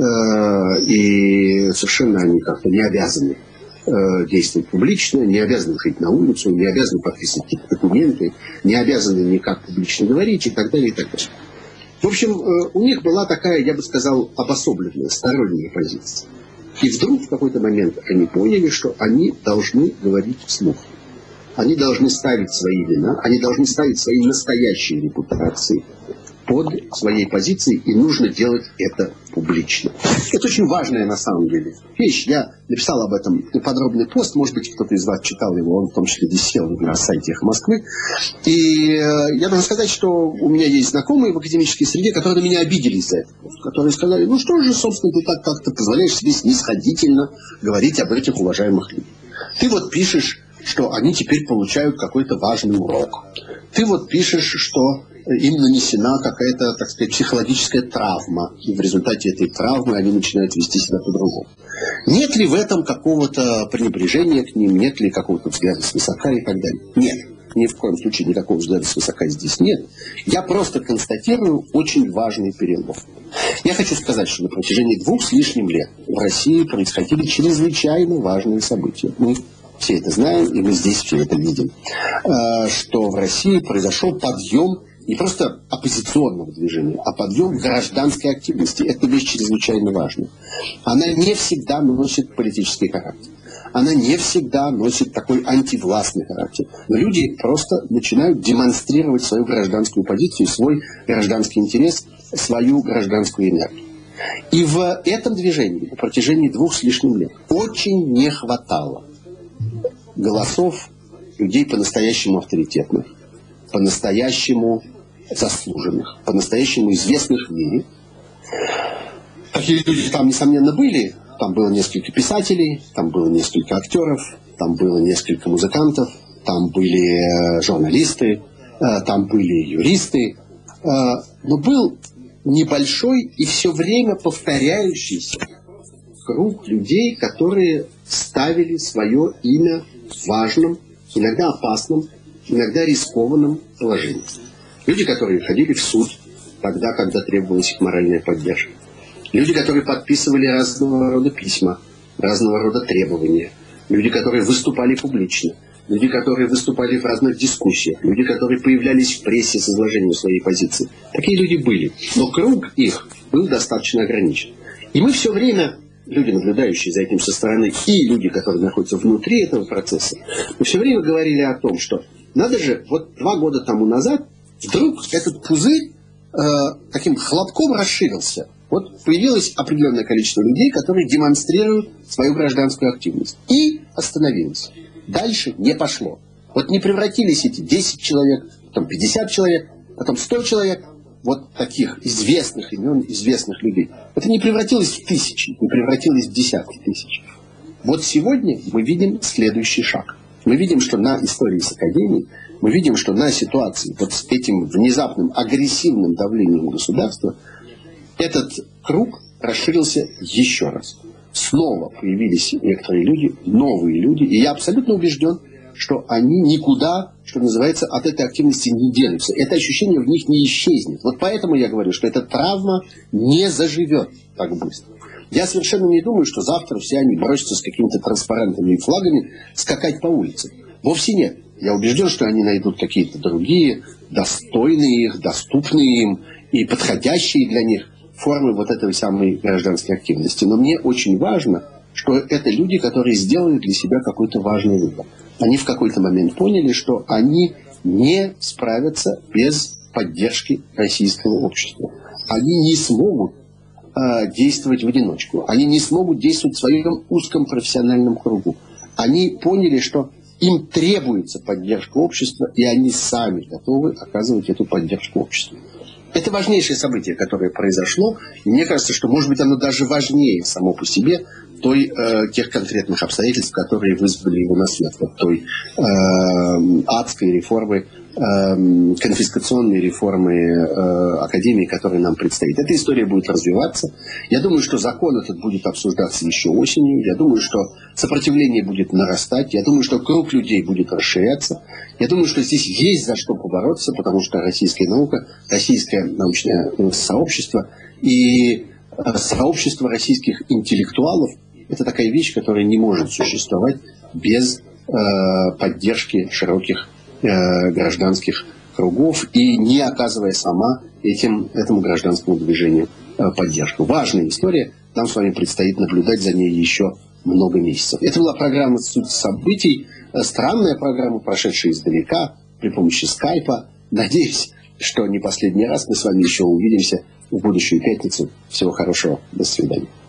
Speaker 1: и совершенно они как-то не обязаны действовать публично, не обязаны ходить на улицу, не обязаны подписывать какие-то документы, не обязаны никак публично говорить и так далее, и так далее. В общем, у них была такая, я бы сказал, обособленная, сторонняя позиция. И вдруг в какой-то момент они поняли, что они должны говорить вслух. Они должны ставить свои вина, они должны ставить свои настоящие репутации под своей позицией, и нужно делать это публично. Это очень важная на самом деле вещь. Я написал об этом подробный пост, может быть, кто-то из вас читал его, он в том числе висел на сайте «Эхо Москвы». И э, я должен сказать, что у меня есть знакомые в академической среде, которые на меня обиделись за это, которые сказали: ну что же, собственно, ты так как-то позволяешь себе снисходительно говорить об этих уважаемых людях. Ты вот пишешь, что они теперь получают какой-то важный урок. Ты вот пишешь, что им нанесена какая-то, так сказать, психологическая травма. И в результате этой травмы они начинают вести себя по-другому. Нет ли в этом какого-то пренебрежения к ним? Нет ли какого-то взгляда свысока и так далее? Нет. Ни в коем случае никакого взгляда свысока здесь нет. Я просто констатирую очень важный перелом. Я хочу сказать, что на протяжении двух с лишним лет в России происходили чрезвычайно важные события. Мы все это знаем, и мы здесь все это видим. Что в России произошел подъем не просто оппозиционного движения, а подъем гражданской активности. Это вещь чрезвычайно важная. Она не всегда носит политический характер. Она не всегда носит такой антивластный характер. Но люди просто начинают демонстрировать свою гражданскую позицию, свой гражданский интерес, свою гражданскую энергию. И в этом движении на протяжении двух с лишним лет очень не хватало голосов людей по-настоящему авторитетных, по-настоящему заслуженных, по-настоящему известных в мире. Такие люди там, несомненно, были. Там было несколько писателей, там было несколько актеров, там было несколько музыкантов, там были журналисты, там были юристы. Но был небольшой и все время повторяющийся круг людей, которые ставили свое имя в важном, иногда опасном, иногда рискованном положении. Люди, которые ходили в суд тогда, когда требовалась их моральная поддержка. Люди, которые подписывали разного рода письма, разного рода требования. Люди, которые выступали публично. люди, которые выступали в разных дискуссиях, люди, которые появлялись в прессе с изложением своей позиции. Такие люди были. Но круг их был достаточно ограничен. И мы все время, люди, наблюдающие за этим со стороны, и люди, которые находятся внутри этого процесса, мы все время говорили о том, что надо же, вот два года тому назад вдруг этот пузырь э, таким хлопком расширился. Вот появилось определенное количество людей, которые демонстрируют свою гражданскую активность. И остановилось. Дальше не пошло. Вот не превратились эти десять человек, потом пятьдесят человек, потом сто человек, вот таких известных имен, известных людей. Это не превратилось в тысячи, не превратилось в десятки тысяч. Вот сегодня мы видим следующий шаг. Мы видим, что на истории с Академией, мы видим, что на ситуации вот с этим внезапным агрессивным давлением государства этот круг расширился еще раз. Снова появились некоторые люди, новые люди, и я абсолютно убежден, что они никуда, что называется, от этой активности не денутся. Это ощущение в них не исчезнет. Вот поэтому я говорю, что эта травма не заживет так быстро. Я совершенно не думаю, что завтра все они бросятся с какими-то транспарантами и флагами скакать по улице. Вовсе нет. Я убежден, что они найдут какие-то другие, достойные их, доступные им и подходящие для них формы вот этой самой гражданской активности. Но мне очень важно, что это люди, которые сделали для себя какой-то важный выбор. Они в какой-то момент поняли, что они не справятся без поддержки российского общества. Они не смогут э, действовать в одиночку. Они не смогут действовать в своем узком профессиональном кругу. Они поняли, что им требуется поддержка общества, и они сами готовы оказывать эту поддержку обществу. Это важнейшее событие, которое произошло. И мне кажется, что, может быть, оно даже важнее само по себе той, э, тех конкретных обстоятельств, которые вызвали его на свет. Вот той э, адской реформы, э, конфискационной реформы э, Академии, которая нам предстоит. Эта история будет развиваться. Я думаю, что закон этот будет обсуждаться еще осенью. Я думаю, что сопротивление будет нарастать. Я думаю, что круг людей будет расширяться. Я думаю, что здесь есть за что побороться, потому что российская наука, российское научное сообщество и сообщество российских интеллектуалов – это такая вещь, которая не может существовать без э, поддержки широких э, гражданских кругов и не оказывая сама этим, этому гражданскому движению э, поддержку. Важная история. Нам с вами предстоит наблюдать за ней еще много месяцев. Это была программа «Суть событий». Странная программа, прошедшая издалека, при помощи скайпа. Надеюсь, что не последний раз мы с вами еще увидимся в будущую пятницу. Всего хорошего. До свидания.